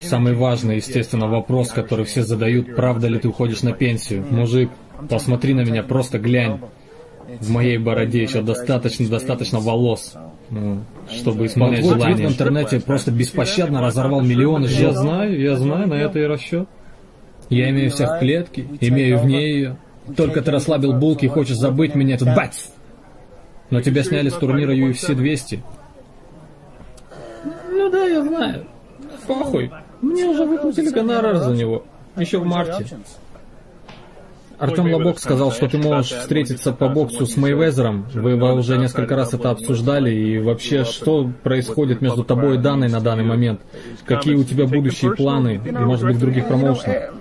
Самый важный, естественно, вопрос, который все задают: правда ли ты уходишь на пенсию? Мужик, посмотри на меня, просто глянь. В моей бороде еще достаточно волос, чтобы исполнять желания. Твит в интернете просто беспощадно разорвал миллионы жен. Я знаю, на это и расчет. Я имею всех в клетке, имею вне ее. Только ты расслабил булки и хочешь забыть меня, тут бац! Но тебя сняли с турнира UFC 200. Ну да, я знаю. Похуй. Мне уже выплатили гонорар за него. Еще в марте. Артем Лобок сказал, что ты можешь встретиться по боксу с Мейвезером. Вы уже несколько раз это обсуждали. И вообще, что происходит между тобой и Даной на данный момент? Какие у тебя будущие планы? И, может быть, в других промоушенах?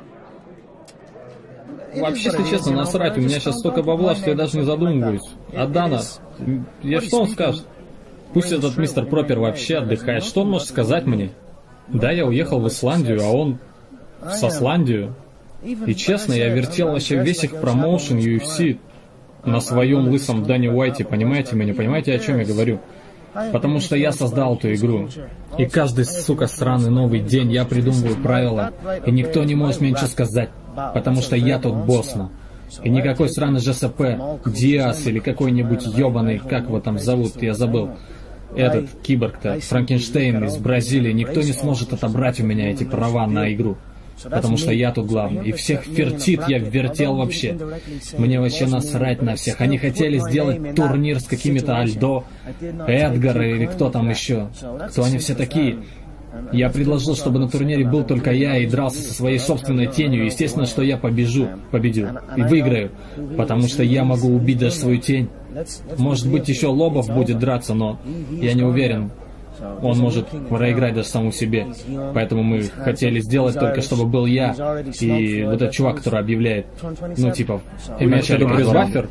Вообще, если честно, насрать. У меня сейчас столько бабла, что я даже не задумываюсь. А Дана, что он скажет? Пусть этот мистер Пропер вообще отдыхает. Что он может сказать мне? Да, я уехал в Исландию, а он в Сосландию. И честно, я вертел вообще весь их промоушен UFC на своем лысом Дане Уайте, понимаете меня? Понимаете, о чем я говорю? Потому что я создал эту игру. И каждый, сука, сраный новый день я придумываю правила, и никто не может мне ничего сказать, потому что я тут босс. И никакой сраный ЖСП, Диас или какой-нибудь ебаный, как его там зовут, я забыл. Этот киборг-то, Франкенштейн из Бразилии, никто не сможет отобрать у меня эти права на игру. Потому что я тут главный. И всех фертит я вертел вообще. Мне вообще насрать на всех. Они хотели сделать турнир с какими-то Альдо, Эдгар или кто там еще. Кто они все такие? Я предложил, чтобы на турнире был только я и дрался со своей собственной тенью. Естественно, что я победил и выиграю. Потому что я могу убить даже свою тень. Может быть, еще Лобов будет драться, но я не уверен. Он может проиграть даже саму себе. Поэтому мы хотели сделать только, чтобы был я и вот этот чувак, который объявляет. Ну, типа, имеешь в виду Брюс Баффер?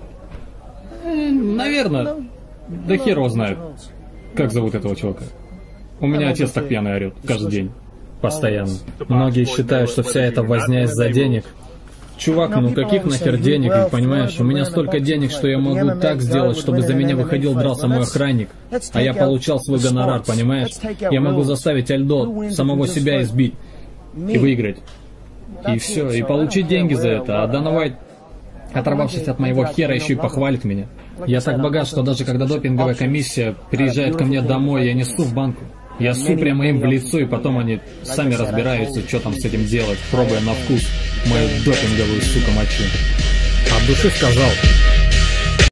Наверное. Да хер его знает. Как зовут этого чувака? У меня отец так пьяный орет каждый день. Постоянно. Многие считают, что вся эта возня из-за денег. Чувак, ну каких нахер денег, понимаешь? У меня столько денег, что я могу так сделать, чтобы за меня выходил, дрался мой охранник. А я получал свой гонорар, понимаешь? Я могу заставить Альдо самого себя избить и выиграть. И все, и получить деньги за это. А Дана Уайт, оторвавшись от моего хера, еще и похвалит меня. Я так богат, что даже когда допинговая комиссия приезжает ко мне домой, я несу в банку. Я ссу прямо им в лицо, и потом они сами разбираются, что там с этим делать, пробуя на вкус мою допинговую, сука, мочу. От души сказал.